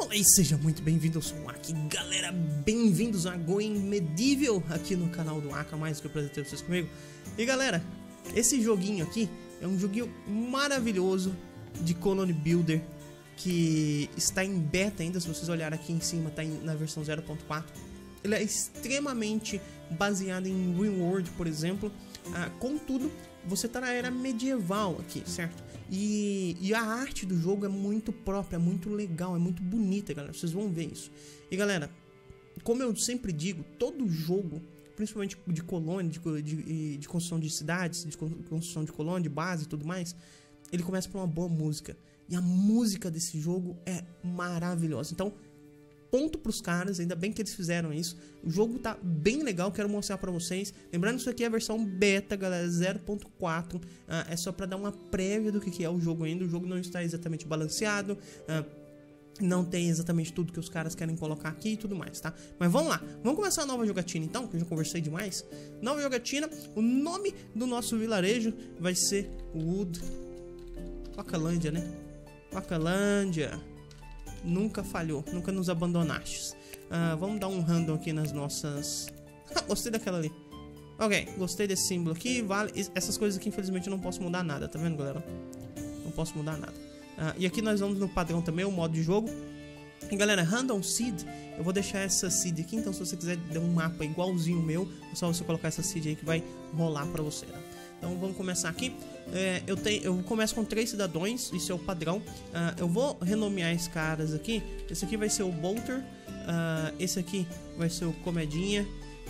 Olá e seja muito bem-vindo, eu sou o Aki. Galera, bem-vindos a Going Medieval aqui no canal do Aka, mais que eu prazer ter vocês comigo. E galera, esse joguinho aqui é um joguinho maravilhoso de Colony Builder que está em beta ainda. Se vocês olharem aqui em cima, está na versão 0.4. Ele é extremamente baseado em RimWorld, por exemplo. Contudo, você está na era medieval aqui, certo? E a arte do jogo é muito própria, é muito legal, é muito bonita, galera. Vocês vão ver isso. E galera, como eu sempre digo, todo jogo, principalmente de colônia, de construção de cidades, de construção de colônia, de base e tudo mais, ele começa por uma boa música. E a música desse jogo é maravilhosa. Então, ponto pros caras, ainda bem que eles fizeram isso. O jogo tá bem legal, quero mostrar pra vocês. Lembrando que isso aqui é a versão beta, galera, 0.4. É só pra dar uma prévia do que é o jogo ainda. O jogo não está exatamente balanceado, não tem exatamente tudo que os caras querem colocar aqui e tudo mais, tá? Mas vamos lá, vamos começar a nova jogatina então, que eu já conversei demais. Nova jogatina, o nome do nosso vilarejo vai ser Wood Wacalândia, né? Wacalândia. Nunca falhou, nunca nos abandonastes. Vamos dar um random aqui nas nossas... Gostei daquela ali. Ok, gostei desse símbolo aqui. Vale. Essas coisas aqui, infelizmente, eu não posso mudar nada, tá vendo, galera? Não posso mudar nada. E aqui nós vamos no padrão também, o modo de jogo. E galera, Random Seed, eu vou deixar essa seed aqui. Então se você quiser dar um mapa igualzinho o meu, é só você colocar essa seed aí que vai rolar pra você, tá? Então vamos começar aqui. Eu começo com 3 cidadãos, isso é o padrão. Eu vou renomear esses caras aqui. Esse aqui vai ser o Bolter, esse aqui vai ser o Comedinha,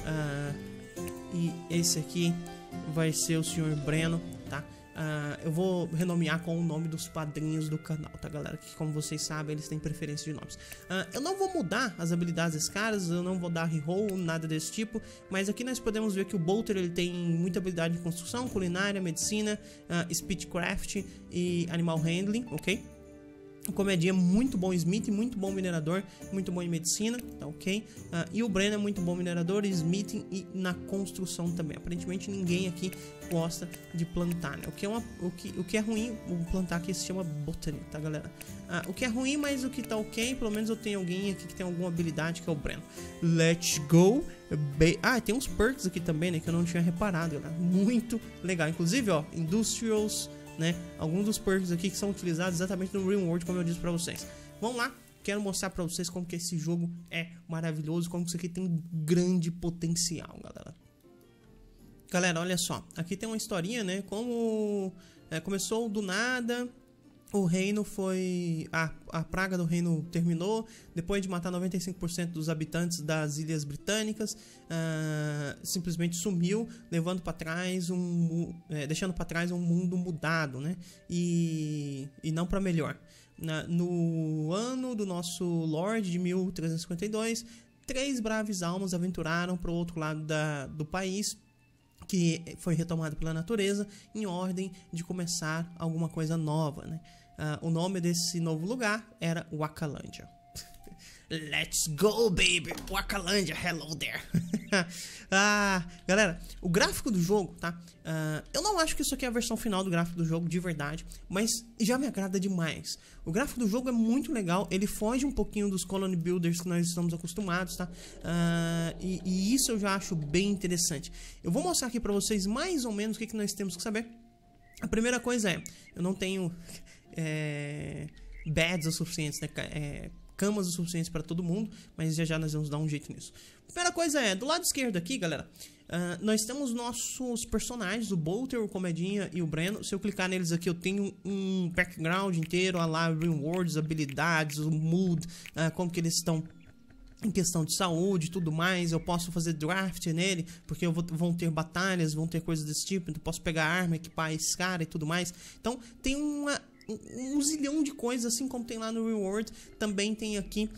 e esse aqui vai ser o Sr. Breno, tá? Eu vou renomear com o nome dos padrinhos do canal, tá, galera? Que, como vocês sabem, eles têm preferência de nomes. Eu não vou mudar as habilidades desses caras, eu não vou dar reroll, nada desse tipo. Mas aqui nós podemos ver que o Bolter, ele tem muita habilidade de construção, culinária, medicina, speechcraft e animal handling, ok? O Comedinha é muito bom smith, muito bom minerador, muito bom em medicina, tá ok? E o Breno é muito bom minerador, smithing e na construção também. Aparentemente ninguém aqui gosta de plantar, né? O que é ruim, o plantar aqui se chama botany, tá, galera? O que é ruim, mas o que tá ok, pelo menos eu tenho alguém aqui que tem alguma habilidade, que é o Breno. Let's go! Tem uns perks aqui também, né, que eu não tinha reparado, galera. Muito legal. Inclusive, ó, Industrials, né? Alguns dos perks aqui que são utilizados exatamente no RimWorld, como eu disse pra vocês. Vamos lá, quero mostrar pra vocês como que esse jogo é maravilhoso, como que isso aqui tem grande potencial, galera. Galera, olha só, aqui tem uma historinha, né? Como começou do nada, o reino foi... A praga do reino terminou. Depois de matar 95% dos habitantes das ilhas britânicas, simplesmente sumiu, levando para trás deixando para trás um mundo mudado, né? E não para melhor. No ano do nosso Lorde de 1352, 3 braves almas aventuraram para o outro lado do país, que foi retomado pela natureza, em ordem de começar alguma coisa nova, né? O nome desse novo lugar era Wacalândia. Let's go, baby! Wacalândia, hello there! Galera, o gráfico do jogo, tá? Eu não acho que isso aqui é a versão final do gráfico do jogo, de verdade, mas já me agrada demais. O gráfico do jogo é muito legal, ele foge um pouquinho dos Colony Builders que nós estamos acostumados, tá? E isso eu já acho bem interessante. Eu vou mostrar aqui pra vocês mais ou menos o que nós temos que saber. A primeira coisa eu não tenho beds o suficientes, né? Camas o suficientes para todo mundo, mas já nós vamos dar um jeito nisso. Primeira coisa do lado esquerdo aqui, galera, nós temos nossos personagens, o Bolter, o Comedinha e o Breno. Se eu clicar neles aqui, eu tenho um background inteiro, a lá, rewards, habilidades, o mood, como que eles estão em questão de saúde e tudo mais. Eu posso fazer draft nele, porque vão ter batalhas, vão ter coisas desse tipo. Então eu posso pegar arma, equipar esse cara e tudo mais. Então tem um zilhão de coisas, assim como tem lá no RimWorld, também tem aqui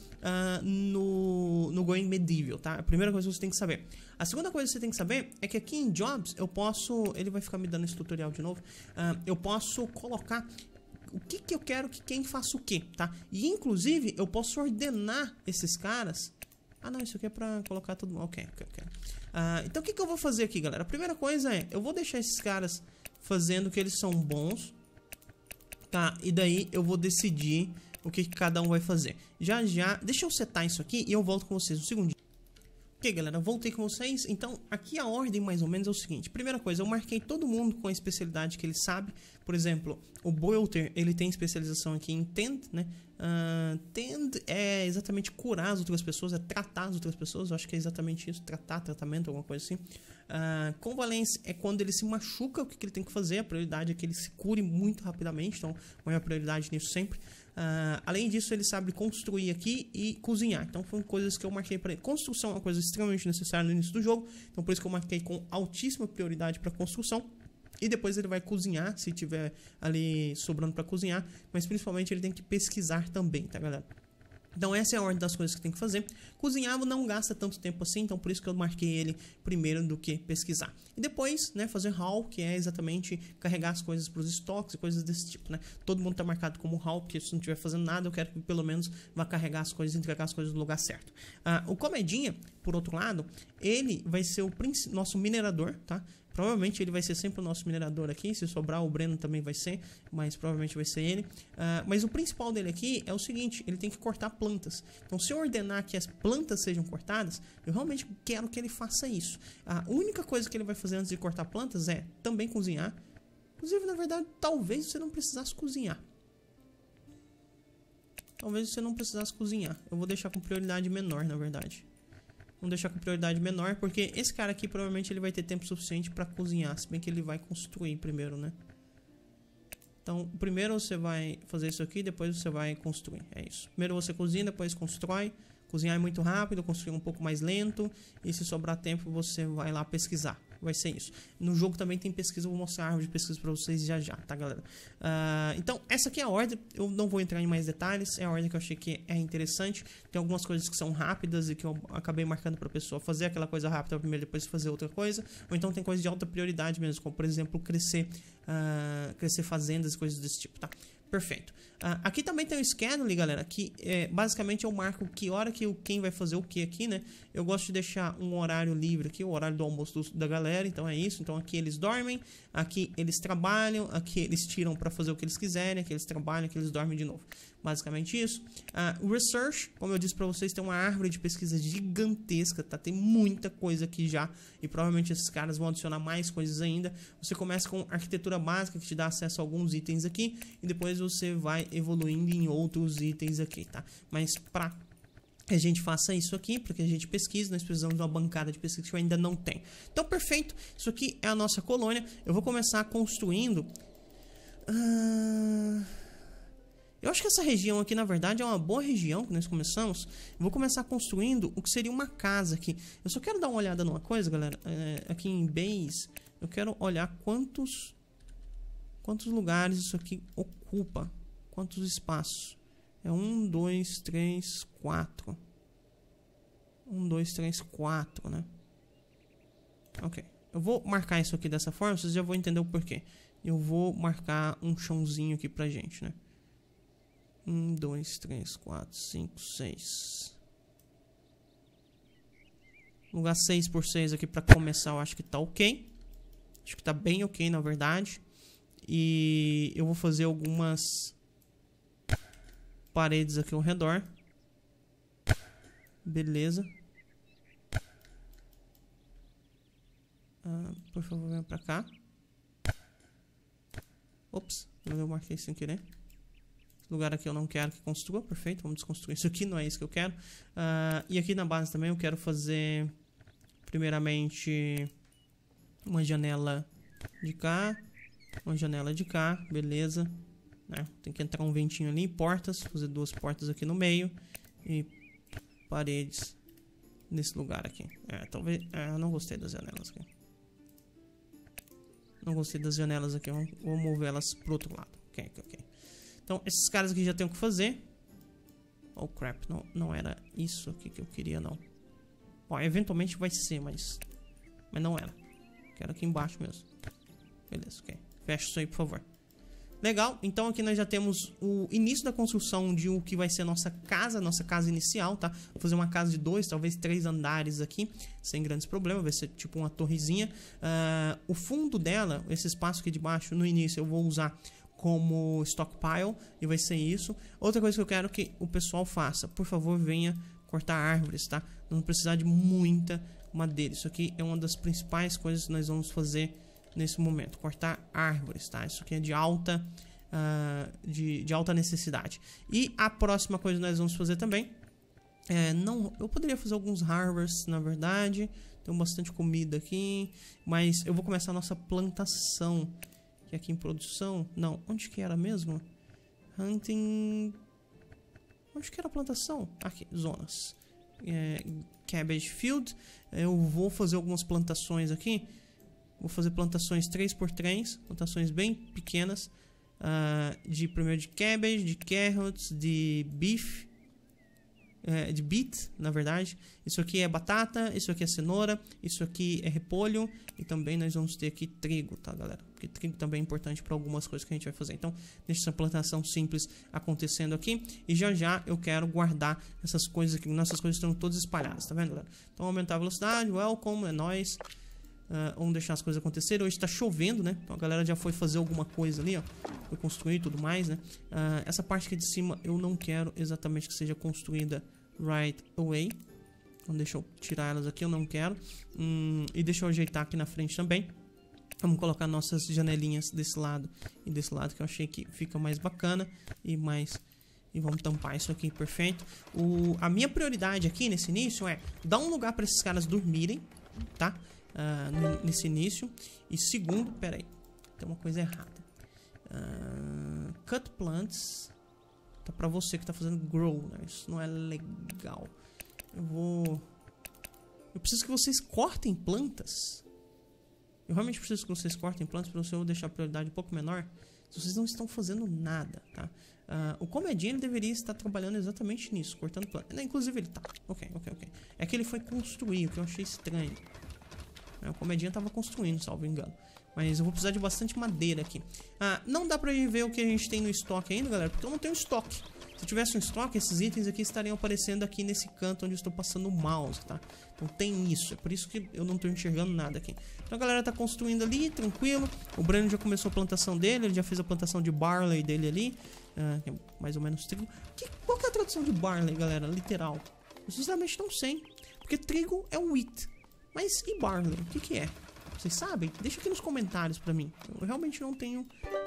no Going Medieval, tá? A primeira coisa que você tem que saber. A segunda coisa que você tem que saber é que aqui em Jobs eu posso... Ele vai ficar me dando esse tutorial de novo. Eu posso colocar o que eu quero que quem faça o que, tá? E inclusive eu posso ordenar esses caras. Não, isso aqui é pra colocar todo mundo. Ok. Então o que eu vou fazer aqui, galera? A primeira coisa eu vou deixar esses caras fazendo que eles são bons, tá? E daí eu vou decidir o que cada um vai fazer. Já, deixa eu setar isso aqui e eu volto com vocês um segundo. Ok, galera, voltei com vocês. Então, aqui a ordem mais ou menos é o seguinte. Primeira coisa, eu marquei todo mundo com a especialidade que ele sabe. Por exemplo, o Boilter, ele tem especialização aqui em Tend, né? Tend é exatamente curar as outras pessoas, é tratar as outras pessoas. Eu acho que é exatamente isso, tratamento, alguma coisa assim. Convalesce é quando ele se machuca, o que ele tem que fazer. A prioridade é que ele se cure muito rapidamente, então, maior prioridade nisso sempre. Além disso, ele sabe construir aqui e cozinhar. Então, foram coisas que eu marquei para ele. Construção é uma coisa extremamente necessária no início do jogo. Então, por isso que eu marquei com altíssima prioridade para construção. E depois ele vai cozinhar, se tiver ali sobrando para cozinhar. Mas principalmente ele tem que pesquisar também, tá, galera? Então essa é a ordem das coisas que tem que fazer. Cozinhar não gasta tanto tempo assim, então por isso que eu marquei ele primeiro do que pesquisar. E depois, né, fazer haul, que é exatamente carregar as coisas para os estoques e coisas desse tipo, né. Todo mundo tá marcado como haul, porque se não estiver fazendo nada, eu quero que pelo menos vá carregar as coisas e entregar as coisas no lugar certo. O Comedinha, por outro lado, ele vai ser o nosso minerador, tá? Provavelmente ele vai ser sempre o nosso minerador aqui. Se sobrar, o Breno também vai ser, mas provavelmente vai ser ele. Mas o principal dele aqui é o seguinte: ele tem que cortar plantas. Então, se eu ordenar que as plantas sejam cortadas, eu realmente quero que ele faça isso. A única coisa que ele vai fazer antes de cortar plantas é também cozinhar. Inclusive, na verdade, talvez você não precisasse cozinhar. Talvez você não precisasse cozinhar. Eu vou deixar com prioridade menor, na verdade. Vamos deixar com prioridade menor, porque esse cara aqui provavelmente ele vai ter tempo suficiente para cozinhar, se bem que ele vai construir primeiro, né? Então, primeiro você vai fazer isso aqui, depois você vai construir, é isso. Primeiro você cozinha, depois constrói. Cozinhar é muito rápido, construir um pouco mais lento, e se sobrar tempo você vai lá pesquisar. Vai ser isso. No jogo também tem pesquisa, eu vou mostrar a árvore de pesquisa pra vocês já, tá, galera? Então, essa aqui é a ordem. Eu não vou entrar em mais detalhes. É a ordem que eu achei que é interessante. Tem algumas coisas que são rápidas e que eu acabei marcando pra pessoa fazer aquela coisa rápida primeiro, depois fazer outra coisa. Ou então tem coisas de alta prioridade mesmo, como por exemplo crescer fazendas e coisas desse tipo, tá? Perfeito. Aqui também tem o schedule, galera, que basicamente eu marco que hora que quem vai fazer o que aqui, né? Eu gosto de deixar um horário livre aqui, o horário do almoço da galera, então é isso. Então aqui eles dormem, aqui eles trabalham, aqui eles tiram para fazer o que eles quiserem, aqui eles trabalham, aqui eles dormem de novo. Basicamente isso. Research, como eu disse para vocês, tem uma árvore de pesquisa gigantesca, tá? Tem muita coisa aqui já e provavelmente esses caras vão adicionar mais coisas ainda. Você começa com arquitetura básica, que te dá acesso a alguns itens aqui e depois você vai evoluindo em outros itens aqui, tá? Mas para que a gente faça isso aqui, para que a gente pesquise, nós precisamos de uma bancada de pesquisa que ainda não tem. Então, perfeito. Isso aqui é a nossa colônia. Eu vou começar construindo... Eu acho que essa região aqui, na verdade, é uma boa região que nós começamos. Eu vou começar construindo o que seria uma casa aqui. Eu só quero dar uma olhada numa coisa, galera. Aqui em Base, eu quero olhar quantos lugares isso aqui ocupa. Quantos espaços. É 1, 2, 3, 4. 1, 2, 3, 4, né? Ok. Eu vou marcar isso aqui dessa forma, vocês já vão entender o porquê. Eu vou marcar um chãozinho aqui pra gente, né? 1, 2, 3, 4, 5, 6. Lugar 6 por 6 aqui pra começar, eu acho que tá ok. Acho que tá bem ok, na verdade. E eu vou fazer algumas paredes aqui ao redor. Beleza. Por favor, venha pra cá. Ops, eu marquei sem querer. Lugar aqui eu não quero que construa, perfeito, vamos desconstruir isso aqui, não é isso que eu quero. E aqui na base também eu quero fazer, primeiramente, uma janela de cá, uma janela de cá, beleza. Tem que entrar um ventinho ali, portas, fazer 2 portas aqui no meio e paredes nesse lugar aqui. Talvez, eu não gostei das janelas aqui. Não gostei das janelas aqui, vou mover elas pro outro lado. Ok. Então, esses caras aqui já tem o que fazer. Oh, crap. Não era isso aqui que eu queria, não. Ó, eventualmente vai ser, mas não era. Quero aqui embaixo mesmo. Beleza, ok. Fecha isso aí, por favor. Legal. Então, aqui nós já temos o início da construção de o que vai ser a nossa casa inicial, tá? Vou fazer uma casa de 2, talvez 3 andares aqui, sem grandes problemas. Vai ser tipo uma torrezinha. O fundo dela, esse espaço aqui de baixo, no início, eu vou usar como stockpile, e vai ser isso. Outra coisa que eu quero que o pessoal faça, por favor, venha cortar árvores, tá? Não precisar de muita madeira. Isso aqui é uma das principais coisas que nós vamos fazer nesse momento, cortar árvores, tá? Isso aqui é de alta necessidade. E a próxima coisa que nós vamos fazer também eu poderia fazer alguns harvests, na verdade. Tem bastante comida aqui, mas eu vou começar a nossa plantação, que é aqui em produção. Não, onde que era mesmo? Hunting. Onde que era a plantação? Aqui, zonas. Cabbage Field. Eu vou fazer algumas plantações aqui. Vou fazer plantações 3x3, plantações bem pequenas. Primeiro de cabbage, de carrots, de beef, de beet, na verdade. Isso aqui é batata, isso aqui é cenoura, isso aqui é repolho. E também nós vamos ter aqui trigo, tá, galera? Porque trigo também é importante para algumas coisas que a gente vai fazer. Então, deixa essa plantação simples acontecendo aqui. E já já eu quero guardar essas coisas aqui. Nossas coisas estão todas espalhadas, tá vendo, galera? Então, aumentar a velocidade, welcome, é nóis. Vamos deixar as coisas acontecerem. Hoje tá chovendo, né? Então a galera já foi fazer alguma coisa ali, ó. Foi construir e tudo mais, né? Essa parte aqui de cima eu não quero exatamente que seja construída right away. Então deixa eu tirar elas aqui, eu não quero. E deixa eu ajeitar aqui na frente também. Vamos colocar nossas janelinhas desse lado e desse lado, que eu achei que fica mais bacana. E vamos tampar isso aqui, perfeito. A minha prioridade aqui nesse início é dar um lugar para esses caras dormirem, tá? Nesse início. E segundo, peraí, tem uma coisa errada. Cut plants. Tá pra você que tá fazendo grow, né? Isso não é legal. Eu preciso que vocês cortem plantas. Eu realmente preciso que vocês cortem plantas. Para eu deixar a prioridade um pouco menor. Se vocês não estão fazendo nada, tá? O comedinho ele deveria estar trabalhando exatamente nisso, cortando plantas. Inclusive ele tá. Ok. É que ele foi construir, o que eu achei estranho. O comedinha tava construindo, salvo engano. Mas eu vou precisar de bastante madeira aqui. Não dá pra ver o que a gente tem no estoque ainda, galera, porque eu não tenho estoque. Se eu tivesse um estoque, esses itens aqui estariam aparecendo aqui nesse canto onde eu estou passando o mouse, tá? Então tem isso, é por isso que eu não estou enxergando nada aqui. Então a galera tá construindo ali, tranquilo. O Breno já começou a plantação dele, ele já fez a plantação de barley dele ali. Que é mais ou menos trigo. Qual que é a tradução de barley, galera? Literal. Eu sinceramente não sei. Porque trigo é wheat. Mas e barley? O que é? Vocês sabem? Deixa aqui nos comentários pra mim. Eu realmente não tenho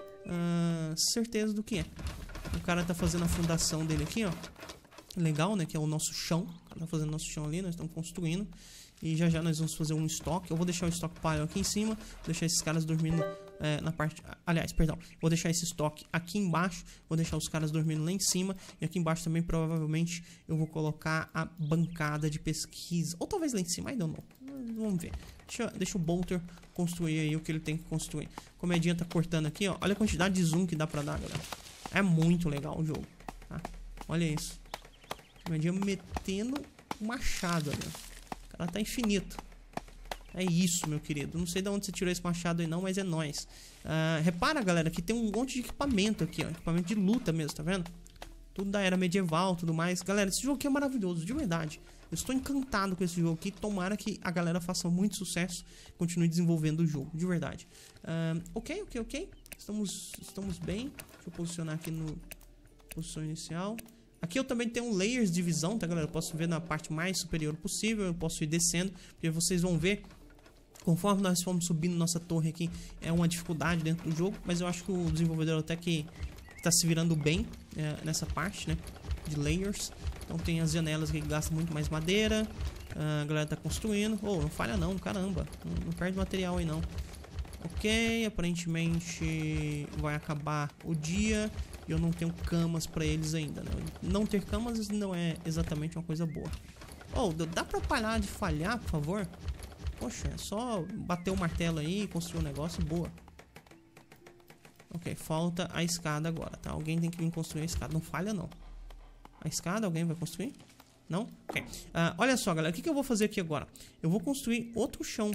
certeza do que é. O cara tá fazendo a fundação dele aqui, ó. Legal, né? Que é o nosso chão. O cara tá fazendo o nosso chão ali, nós estamos construindo. E já já nós vamos fazer um estoque. Eu vou deixar o stockpile aqui em cima. Vou deixar esses caras dormindo na parte... Aliás, perdão. Vou deixar esse estoque aqui embaixo. Vou deixar os caras dormindo lá em cima. E aqui embaixo também, provavelmente, eu vou colocar a bancada de pesquisa. Ou talvez lá em cima, I don't know. Vamos ver. Deixa o Bolter construir aí o que ele tem que construir. O comedinha tá cortando aqui, ó. Olha a quantidade de zoom que dá pra dar, galera. É muito legal o jogo, tá? Olha isso. O comedinha metendo o machado ali, ó. O cara tá infinito. É isso, meu querido. Não sei de onde você tirou esse machado aí não, mas é nóis. Repara, galera, que tem um monte de equipamento aqui, ó. Equipamento de luta mesmo, tá vendo? Tudo da era medieval, tudo mais. Galera, esse jogo aqui é maravilhoso, de verdade. Eu estou encantado com esse jogo aqui. Tomara que a galera faça muito sucesso. Continue desenvolvendo o jogo, de verdade. Ok. Estamos bem. Deixa eu posicionar aqui no posição inicial. Aqui eu também tenho layers de visão, tá, galera? Eu posso ver na parte mais superior possível. Eu posso ir descendo, porque vocês vão ver. Conforme nós formos subindo nossa torre aqui, é uma dificuldade dentro do jogo. Mas eu acho que o desenvolvedor até que tá se virando bem nessa parte, né? De layers. Então tem as janelas que gastam muito mais madeira. A galera tá construindo. Não falha não, caramba. Não perde material aí não. Ok, aparentemente vai acabar o dia. E eu não tenho camas pra eles ainda, né? Não ter camas não é exatamente uma coisa boa. Dá pra parar de falhar, por favor? Poxa, é só bater o martelo aí e construir um negócio boa. Ok, falta a escada agora, tá? Alguém tem que vir construir a escada. Não falha não. A escada, alguém vai construir? Não? Ok. Olha só, galera. O que eu vou fazer aqui agora? Eu vou construir outro chão.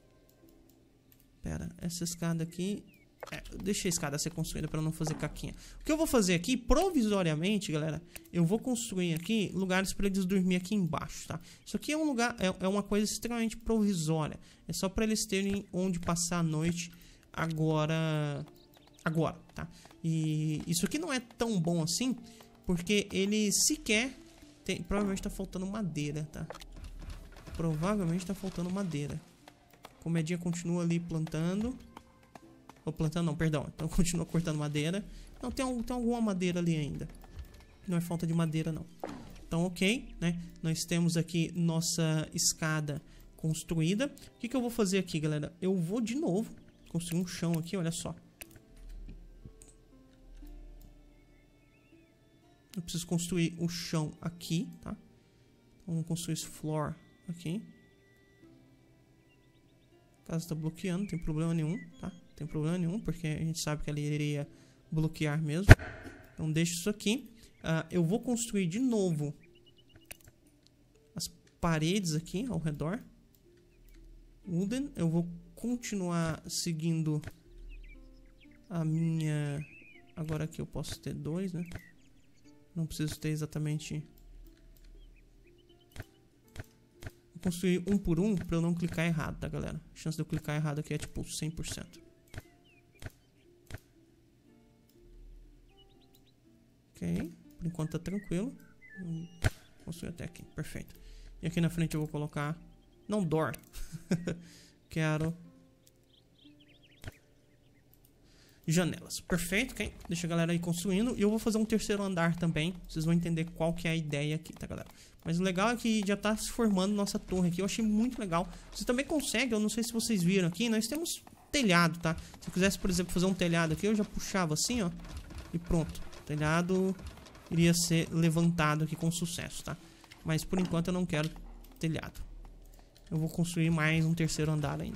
Pera, essa escada aqui... deixa a escada ser construída para não fazer caquinha. O que eu vou fazer aqui, provisoriamente, galera, eu vou construir aqui lugares para eles dormir aqui embaixo, tá? Isso aqui é um lugar, é uma coisa extremamente provisória. É só para eles terem onde passar a noite agora agora, tá? E isso aqui não é tão bom assim, porque ele sequer tem... Provavelmente tá faltando madeira, tá? Provavelmente tá faltando madeira. Comedinha continua ali plantando. Ou plantando não, perdão. Então continua cortando madeira. Não, tem alguma madeira ali ainda. Não é falta de madeira, não. Então, ok, né? Nós temos aqui nossa escada construída. O que eu vou fazer aqui, galera? Eu vou de novo construir um chão aqui, olha só. Eu preciso construir o chão aqui, tá? Vamos construir esse floor aqui. A casa está bloqueando, não tem problema nenhum, tá? Não tem problema nenhum, porque a gente sabe que ela iria bloquear mesmo. Então deixa isso aqui. Eu vou construir de novo as paredes aqui ao redor. Wooden. Eu vou continuar seguindo a minha... Agora aqui eu posso ter 2, né? Não preciso ter exatamente... Vou construir um por um para eu não clicar errado, tá, galera? A chance de eu clicar errado aqui é tipo 100%. Ok. Por enquanto tá tranquilo. Vou construir até aqui. Perfeito. E aqui na frente eu vou colocar... Não, door. Quero... janelas. Perfeito, ok? Deixa a galera aí construindo. E eu vou fazer um terceiro andar também. Vocês vão entender qual que é a ideia aqui, tá, galera? Mas o legal é que já tá se formando nossa torre aqui. Eu achei muito legal. Você também consegue, eu não sei se vocês viram aqui, nós temos telhado, tá? Se eu quisesse, por exemplo, fazer um telhado aqui, eu já puxava assim, ó. E pronto. O telhado iria ser levantado aqui com sucesso, tá? Mas por enquanto eu não quero telhado. Eu vou construir mais um terceiro andar ainda.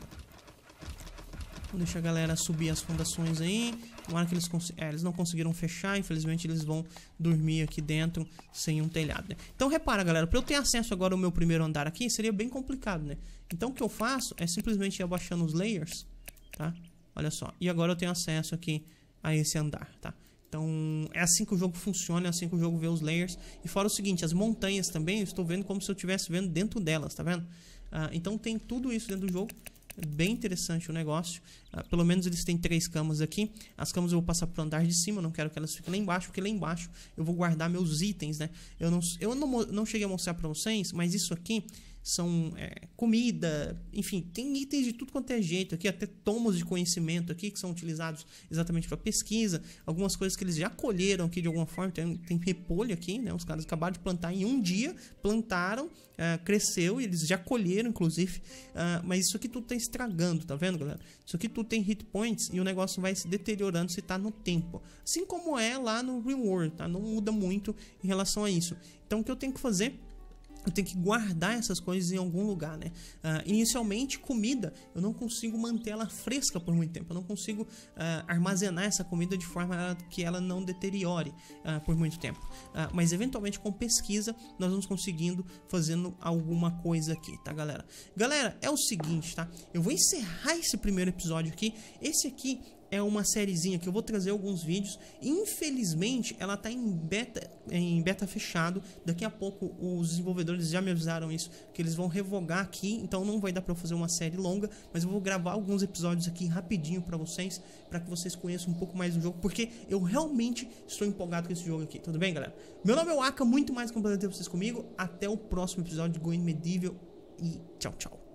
Vou deixar a galera subir as fundações aí. Tomara que eles não conseguiram fechar. Infelizmente eles vão dormir aqui dentro sem um telhado, né? Então repara, galera, para eu ter acesso agora ao meu primeiro andar aqui seria bem complicado, né? Então o que eu faço é simplesmente ir abaixando os layers, tá? Olha só. E agora eu tenho acesso aqui a esse andar, tá? Então é assim que o jogo funciona, é assim que o jogo vê os layers. E fora o seguinte, as montanhas também eu estou vendo como se eu estivesse vendo dentro delas, tá vendo? Então tem tudo isso dentro do jogo. É bem interessante o negócio. Pelo menos eles têm 3 camas aqui. As camas eu vou passar pro andar de cima. Não quero que elas fiquem lá embaixo, porque lá embaixo eu vou guardar meus itens, né? Eu não cheguei a mostrar pra vocês, mas isso aqui são comida, enfim, tem itens de tudo quanto é jeito aqui, até tomos de conhecimento aqui que são utilizados exatamente para pesquisa, algumas coisas que eles já colheram aqui de alguma forma, tem repolho aqui, né? Os caras acabaram de plantar em um dia, plantaram, cresceu e eles já colheram, inclusive, mas isso aqui tudo tá estragando, tá vendo, galera? Isso aqui tudo tem hit points e o negócio vai se deteriorando se tá no tempo, assim como é lá no Real World, tá? Não muda muito em relação a isso. Então o que eu tenho que fazer? Eu tenho que guardar essas coisas em algum lugar, né? Inicialmente, comida, eu não consigo manter ela fresca por muito tempo. Eu não consigo armazenar essa comida de forma que ela não deteriore por muito tempo. Mas, eventualmente, com pesquisa, nós vamos conseguindo fazendo alguma coisa aqui, tá, galera? Galera, é o seguinte, tá? Eu vou encerrar esse primeiro episódio aqui. Esse aqui é uma sériezinha que eu vou trazer alguns vídeos. Infelizmente, ela tá em beta fechado. Daqui a pouco os desenvolvedores já me avisaram isso, que eles vão revogar aqui, então não vai dar pra eu fazer uma série longa, mas eu vou gravar alguns episódios aqui rapidinho pra vocês, pra que vocês conheçam um pouco mais do jogo, porque eu realmente estou empolgado com esse jogo aqui. Tudo bem, galera? Meu nome é o Aka, muito mais que um prazer ter vocês comigo. Até o próximo episódio de Going Medieval e tchau, tchau.